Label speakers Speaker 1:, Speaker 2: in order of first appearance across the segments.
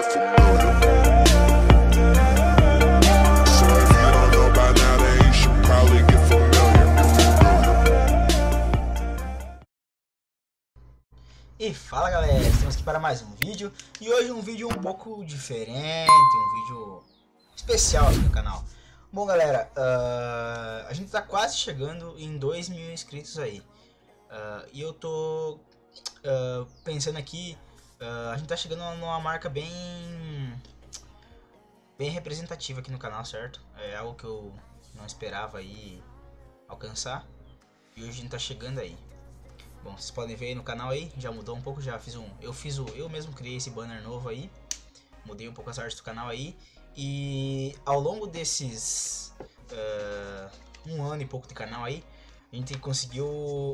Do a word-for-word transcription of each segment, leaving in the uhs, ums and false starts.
Speaker 1: get familiar. So if you don't know by now, then you should probably get familiar.
Speaker 2: E fala galera, estamos aqui para mais um vídeo. E hoje um vídeo um pouco diferente, um vídeo especial aqui no canal. Bom galera, uh, a gente tá quase chegando em dois mil inscritos aí. Uh, e eu tô uh, pensando aqui, uh, a gente tá chegando numa marca bem bem representativa aqui no canal, certo? É algo que eu não esperava aí alcançar. E hoje a gente tá chegando aí. Bom, vocês podem ver aí no canal aí, já mudou um pouco, já fiz um, eu fiz o, eu mesmo criei esse banner novo aí, mudei um pouco as artes do canal aí, e ao longo desses uh, um ano e pouco de canal aí, a gente conseguiu,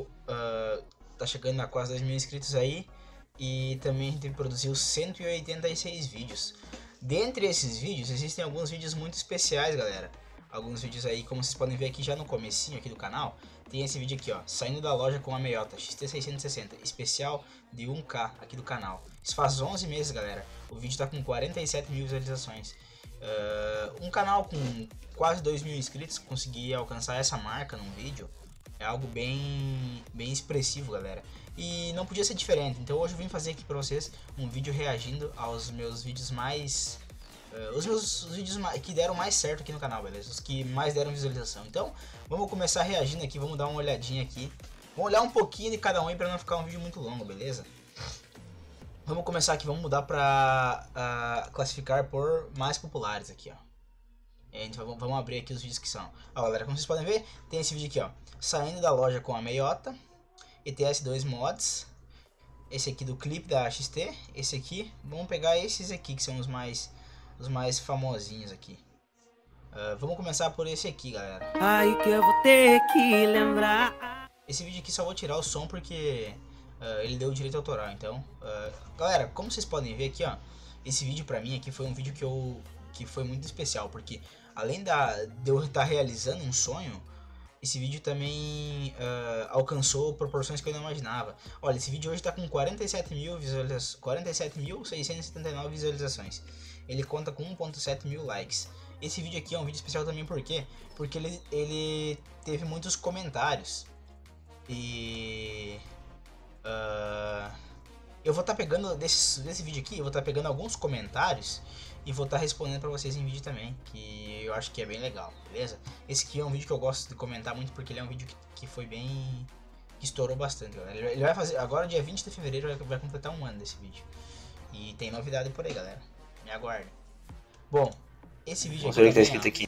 Speaker 2: uh, tá chegando a quase dois mil inscritos aí, e também a gente produziu cento e oitenta e seis vídeos. Dentre esses vídeos, existem alguns vídeos muito especiais, galera. Alguns vídeos aí, como vocês podem ver aqui já no comecinho aqui do canal, tem esse vídeo aqui, ó, saindo da loja com a meiota X T seiscentos e sessenta, especial de um K aqui do canal. Isso faz onze meses, galera. O vídeo tá com quarenta e sete mil visualizações. Uh, um canal com quase dois mil inscritos conseguir alcançar essa marca num vídeo é algo bem, bem expressivo, galera. E não podia ser diferente. Então hoje eu vim fazer aqui pra vocês um vídeo reagindo aos meus vídeos mais... Uh, os meus os vídeos que deram mais certo aqui no canal, beleza? Os que mais deram visualização. Então, vamos começar reagindo aqui, vamos dar uma olhadinha aqui. Vamos olhar um pouquinho de cada um aí pra não ficar um vídeo muito longo, beleza? Vamos começar aqui, vamos mudar pra uh, classificar por mais populares aqui, ó. E a gente vai, vamos abrir aqui os vídeos que são. Ó, galera, como vocês podem ver, tem esse vídeo aqui, ó. Saindo da loja com a meiota, E T S dois mods. Esse aqui do clipe da X T. Esse aqui, vamos pegar esses aqui que são os mais... os mais famosinhos aqui. Uh, vamos começar por esse aqui, galera.
Speaker 3: Ai que eu vou ter que lembrar.
Speaker 2: Esse vídeo aqui só vou tirar o som porque uh, ele deu direito autoral. Então, uh, galera, como vocês podem ver aqui, ó, esse vídeo pra mim aqui foi um vídeo que eu que foi muito especial, porque além da, de eu estar realizando um sonho, esse vídeo também uh, alcançou proporções que eu não imaginava. Olha, esse vídeo hoje tá com quarenta e sete mil visualizações, quarenta e sete mil seiscentos e setenta e nove visualizações. Ele conta com um ponto sete mil likes. Esse vídeo aqui é um vídeo especial também, por quê? Porque ele, ele teve muitos comentários. E... Uh, eu vou estar tá pegando, desse, desse vídeo aqui, eu vou estar tá pegando alguns comentários e vou estar tá respondendo pra vocês em vídeo também, que eu acho que é bem legal, beleza? Esse aqui é um vídeo que eu gosto de comentar muito, porque ele é um vídeo que, que foi bem... que estourou bastante, galera. Ele, ele vai fazer, agora dia vinte de fevereiro, vai, vai completar um ano desse vídeo. E tem novidade por aí, galera. Me aguarde. Bom, esse vídeo aqui,
Speaker 4: que tá escrito aqui.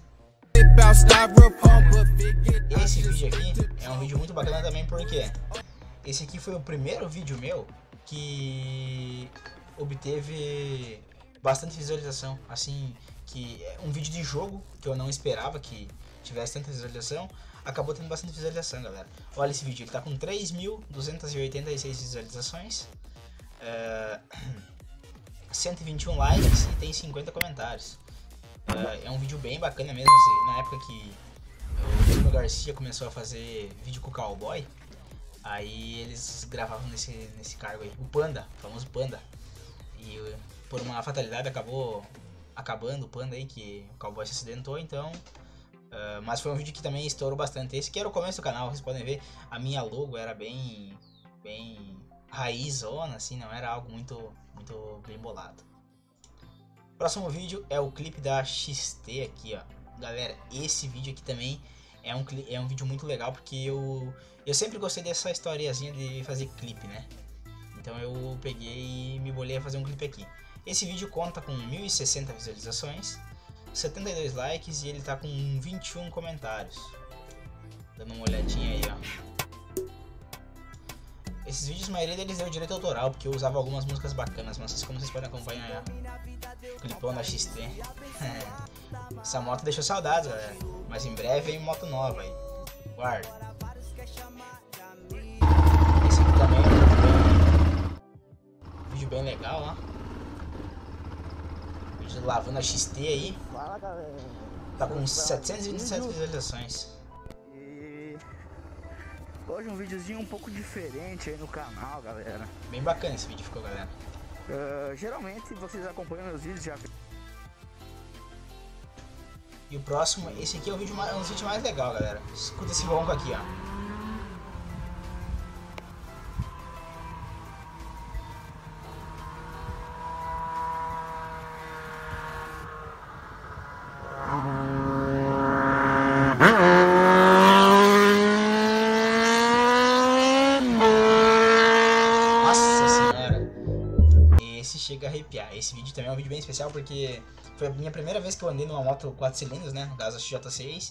Speaker 2: Esse vídeo aqui é um vídeo muito bacana também, porque esse aqui foi o primeiro vídeo meu que obteve bastante visualização. Assim, que é um vídeo de jogo que eu não esperava que tivesse tanta visualização, acabou tendo bastante visualização, galera. Olha esse vídeo, ele tá com três mil duzentas e oitenta e seis visualizações. É... cento e vinte e um likes e tem cinquenta comentários. Uh, é um vídeo bem bacana mesmo. Na época que o Bruno Garcia começou a fazer vídeo com o Cowboy, aí eles gravavam nesse, nesse cargo aí, o Panda, o famoso Panda. E uh, por uma fatalidade acabou acabando o Panda aí, que o Cowboy se acidentou, então... Uh, mas foi um vídeo que também estourou bastante. Esse que era o começo do canal, vocês podem ver, a minha logo era bem... bem raizona, assim, não era algo muito... muito bem bolado. Próximo vídeo é o clipe da X T aqui, ó. Galera, esse vídeo aqui também é um, é um vídeo muito legal, porque eu, eu sempre gostei dessa historiazinha de fazer clipe, né? Então eu peguei e me bolei a fazer um clipe aqui. Esse vídeo conta com mil e sessenta visualizações, setenta e dois likes e ele tá com vinte e um comentários. Dando uma olhadinha aí, ó. Esses vídeos, a maioria deles deu direito autoral, porque eu usava algumas músicas bacanas, mas como vocês podem acompanhar, o clipão da X T. Essa moto deixou saudades, galera, mas em breve vem moto nova aí, guarda. Esse aqui também é um vídeo bem, vídeo bem legal, ó. Vídeo lavando a X T aí, tá com setecentas e vinte e sete visualizações.
Speaker 5: Hoje um videozinho um pouco diferente aí no canal, galera.
Speaker 2: Bem bacana esse vídeo ficou, galera.
Speaker 4: Uh, geralmente vocês acompanham meus vídeos já.
Speaker 2: E o próximo, esse aqui é o vídeo mais, é um vídeo mais legal, galera. Escuta esse ronco aqui, ó. Chega a arrepiar. Esse vídeo também é um vídeo bem especial porque foi a minha primeira vez que eu andei numa moto quatro cilindros, né, no caso a X J seis,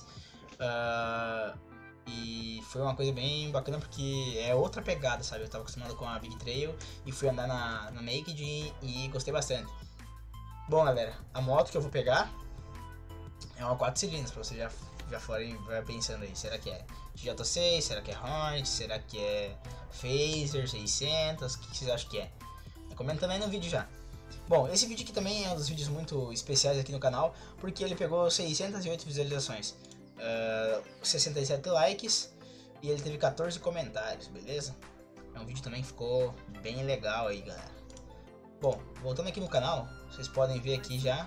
Speaker 2: uh, e foi uma coisa bem bacana porque é outra pegada, sabe, eu tava acostumado com a Big Trail e fui andar na, na Naked e, e gostei bastante. Bom, galera, a moto que eu vou pegar é uma quatro cilindros, pra vocês já, já forem vai pensando aí, será que é X J seis, será que é Hornet, será que é Phaser seiscentos, o que vocês acham que é? Comentando aí no vídeo já. Bom, esse vídeo aqui também é um dos vídeos muito especiais aqui no canal, porque ele pegou seiscentas e oito visualizações, uh, sessenta e sete likes e ele teve quatorze comentários, beleza? É um vídeo também que ficou bem legal aí, galera. Bom, voltando aqui no canal, vocês podem ver aqui já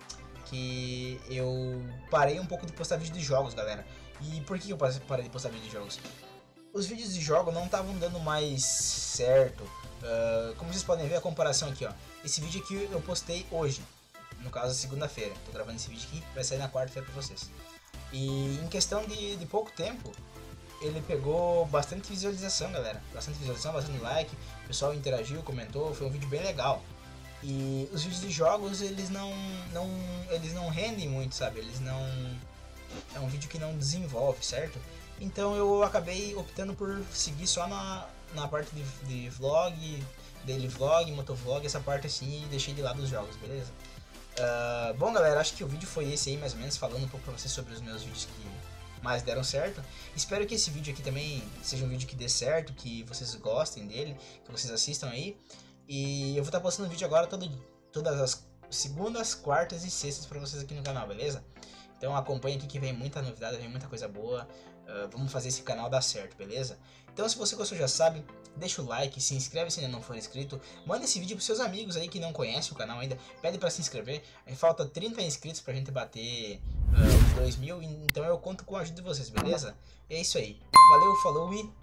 Speaker 2: que eu parei um pouco de postar vídeo de jogos, galera. E por que eu parei de postar vídeo de jogos? Os vídeos de jogo não estavam dando mais certo. Uh, como vocês podem ver a comparação aqui, ó. Esse vídeo aqui eu postei hoje, no caso segunda-feira. Tô gravando esse vídeo aqui, vai sair na quarta-feira pra vocês. E em questão de, de pouco tempo, ele pegou bastante visualização, galera. Bastante visualização, bastante like. O pessoal interagiu, comentou, foi um vídeo bem legal. E os vídeos de jogos, eles não, não, eles não rendem muito, sabe? Eles não... É um vídeo que não desenvolve, certo? Então eu acabei optando por seguir só na, na parte de, de vlog, daily vlog, motovlog, essa parte assim, e deixei de lado os jogos, beleza? Uh, bom, galera, acho que o vídeo foi esse aí, mais ou menos, falando um pouco pra vocês sobre os meus vídeos que mais deram certo. Espero que esse vídeo aqui também seja um vídeo que dê certo, que vocês gostem dele, que vocês assistam aí. E eu vou estar postando vídeo agora todo, todas as segundas, quartas e sextas pra vocês aqui no canal, beleza? Então acompanha aqui que vem muita novidade, vem muita coisa boa. Uh, vamos fazer esse canal dar certo, beleza? Então se você gostou já sabe, deixa o like, se inscreve se ainda não for inscrito. Manda esse vídeo pros seus amigos aí que não conhecem o canal ainda. Pede pra se inscrever. Aí falta trinta inscritos pra gente bater uh, os dois mil. Então eu conto com a ajuda de vocês, beleza? É isso aí. Valeu, falou e...